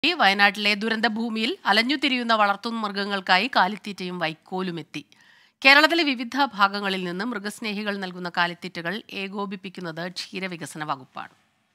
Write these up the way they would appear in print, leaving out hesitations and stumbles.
വയനാട്ടിലെ ദുരന്തഭൂമിയിൽ അലഞ്ഞുതിരിയുന്ന വളർത്തുമൃഗങ്ങൾക്കായി കാലിത്തീറ്റയും വൈക്കോലും എത്തി. കേരളത്തിലെ വിവിധ ഭാഗങ്ങളിൽ നിന്ന് മൃഗസ്നേഹികൾ നൽകുന്ന കാലിത്തീറ്റകൾ ഏകോപിപ്പിക്കുന്നത് ക്ഷീരവികസന വകുപ്പാണ്.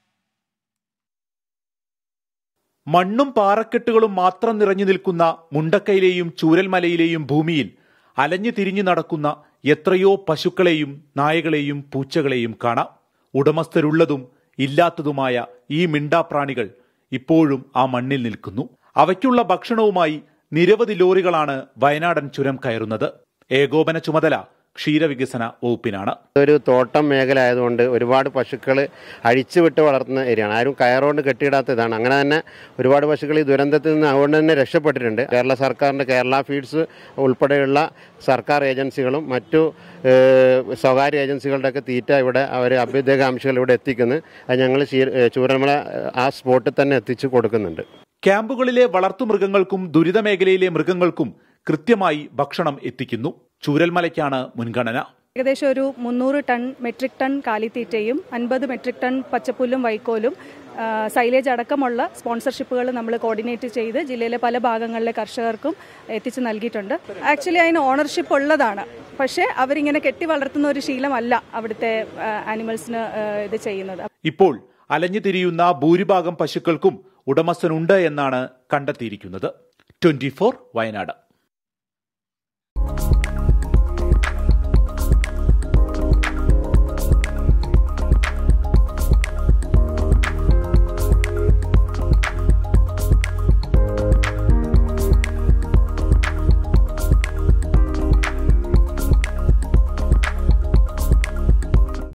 മണ്ണും പാറക്കെട്ടുകളും മാത്രം നിറഞ്ഞു നിൽക്കുന്ന മുണ്ടക്കയിലെയും ചൂരൽമലയിലെയും ഭൂമിയിൽ അലഞ്ഞു തിരിഞ്ഞു നടക്കുന്ന എത്രയോ പശുക്കളെയും നായകളെയും പൂച്ചകളെയും കാണാം. ഉടമസ്ഥരുള്ളതും ഇല്ലാത്തതുമായ ഈ മിണ്ടാപ്രാണികൾ ഇപ്പോഴും ആ മണ്ണിൽ നിൽക്കുന്നു. അവയ്ക്കുള്ള ഭക്ഷണവുമായി നിരവധി ലോറികളാണ് വയനാടൻ ചുരം കയറുന്നത്. ഏകോപന ചുമതല ക്ഷീരവികസന വകുപ്പിനാണ്. ഒരു തോട്ടം മേഖല ആയതുകൊണ്ട് ഒരുപാട് പശുക്കൾ അഴിച്ചുവിട്ട് വളർത്തുന്ന ഏരിയയാണ്. ആരും കയറുകൊണ്ട് കെട്ടിയിടാത്തതാണ്. അങ്ങനെ തന്നെ ഒരുപാട് പശുക്കൾ ഈ ദുരന്തത്തിൽ നിന്ന് അതുകൊണ്ട് തന്നെ രക്ഷപ്പെട്ടിട്ടുണ്ട്. കേരള സർക്കാരിൻ്റെ കേരള ഫീഡ്സ് ഉൾപ്പെടെയുള്ള സർക്കാർ ഏജൻസികളും മറ്റു സ്വകാര്യ ഏജൻസികളുടെയൊക്കെ തീറ്റ ഇവിടെ അവർ അഭ്യുദയകാംക്ഷികൾ ഇവിടെ എത്തിക്കുന്നു. അത് ഞങ്ങൾ ചൂരൽമല ആ സ്പോട്ടിൽ തന്നെ എത്തിച്ചു കൊടുക്കുന്നുണ്ട്. ക്യാമ്പുകളിലെ വളർത്തുമൃഗങ്ങൾക്കും ദുരിതമേഖലയിലെ മൃഗങ്ങൾക്കും കൃത്യമായി ഭക്ഷണം എത്തിക്കുന്നു. ചൂരൽമലയ്ക്കാണ് മുൻഗണന. ഏകദേശം ഒരു 300 മെട്രിക് ടൺ കാലിത്തീറ്റയും 50 മെട്രിക് ടൺ പച്ചപ്പുല്ലും വൈക്കോലും സൈലേജ് അടക്കമുള്ള സ്പോൺസർഷിപ്പുകൾ നമ്മൾ കോർഡിനേറ്റ് ചെയ്ത് ജില്ലയിലെ പല ഭാഗങ്ങളിലെ കർഷകർക്കും എത്തിച്ചു നൽകിയിട്ടുണ്ട്. ആക്ച്വലി അതിന് ഓണർഷിപ്പ് ഉള്ളതാണ്. പക്ഷേ അവരിങ്ങനെ കെട്ടി വളർത്തുന്ന ഒരു ശീലമല്ല അവിടുത്തെ ആനിമൽസിന് ഇത് ചെയ്യുന്നത്. ഇപ്പോൾ അലഞ്ഞു തിരിയുന്ന ഭൂരിഭാഗം പശുക്കൾക്കും ഉടമസ്ഥനുണ്ട് എന്നാണ് കണ്ടെത്തിയിരിക്കുന്നത്. 24 വയനാട്.